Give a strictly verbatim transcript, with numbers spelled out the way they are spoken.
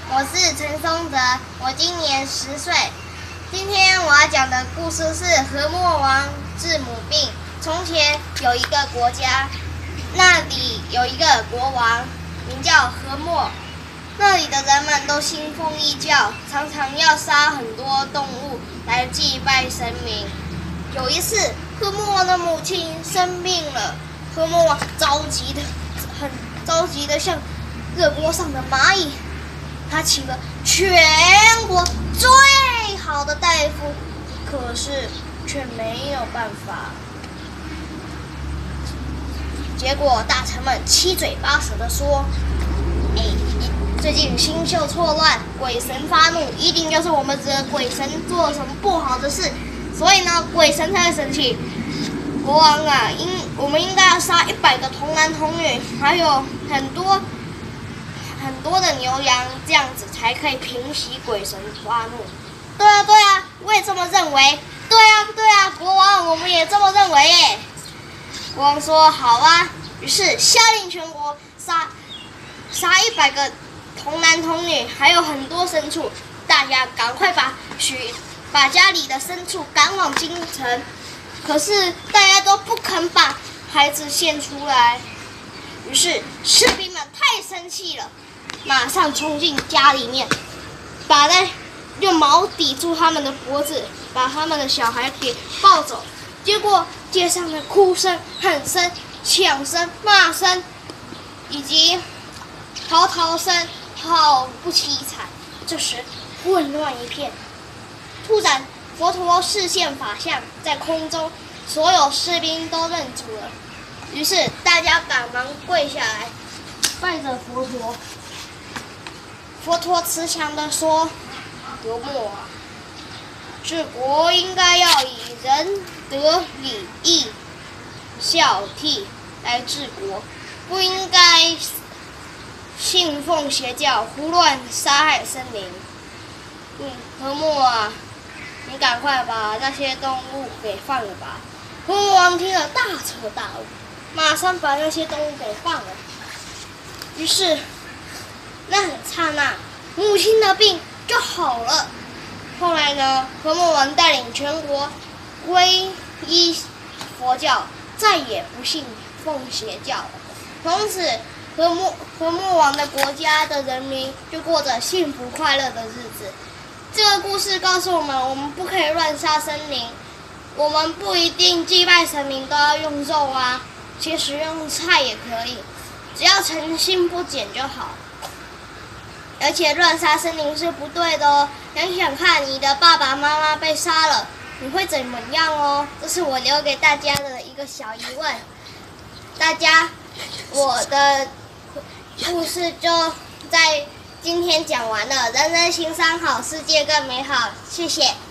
我是陈松泽，我今年十岁。今天我要讲的故事是和莫王治母病。从前有一个国家，那里有一个国王，名叫和莫。那里的人们都信奉异教，常常要杀很多动物来祭拜神明。有一次，和莫王的母亲生病了，和莫王着急的很着急的像热锅上的蚂蚁。他请了全国最好的大夫，可是却没有办法。结果大臣们七嘴八舌地说：“哎，最近星宿错乱，鬼神发怒，一定就是我们惹鬼神做了什么不好的事，所以呢，鬼神才会生气。国王啊，应我们应该要杀一百个童男童女，还有很多。”很多的牛羊，这样子才可以平息鬼神发怒。对啊，对啊，我也这么认为。对啊，对啊，国王，我们也这么认为耶。国王说好啊，于是下令全国杀杀一百个童男童女，还有很多牲畜。大家赶快把许把家里的牲畜赶往京城。可是大家都不肯把孩子献出来，于是士兵们太生气了。马上冲进家里面，把那用矛抵住他们的脖子，把他们的小孩给抱走。结果街上的哭声、喊声、抢声、骂声，以及嚎啕声，好不凄惨。这时混乱一片，突然佛陀视线法相在空中，所有士兵都愣住了。于是大家赶忙跪下来，拜着佛陀。佛陀慈祥地说：“和莫啊，治国应该要以仁德礼义孝悌来治国，不应该信奉邪教，胡乱杀害生灵。嗯，和莫啊，你赶快把那些动物给放了吧。”和莫王听了大彻大悟，马上把那些动物给放了。于是那很刹那，母亲的病就好了。后来呢，和莫王带领全国皈依佛教，再也不信奉邪教了。从此，和莫和莫王的国家的人民就过着幸福快乐的日子。这个故事告诉我们，我们不可以乱杀生灵，我们不一定祭拜神明都要用肉啊，其实用菜也可以。只要诚心不减就好，而且乱杀生灵是不对的哦。想想看，你的爸爸妈妈被杀了，你会怎么样哦？这是我留给大家的一个小疑问。大家，我的故事就在今天讲完了。人人行三好，世界更美好。谢谢。